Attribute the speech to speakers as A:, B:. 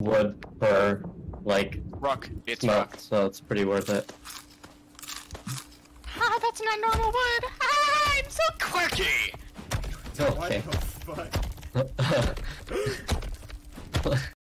A: wood per, like,
B: Rock. It's
A: smoke,
B: rock.
A: so it's pretty worth it.
B: Ah, that's not normal wood! Ah, I'm so quirky!
A: Okay.
C: What the fuck?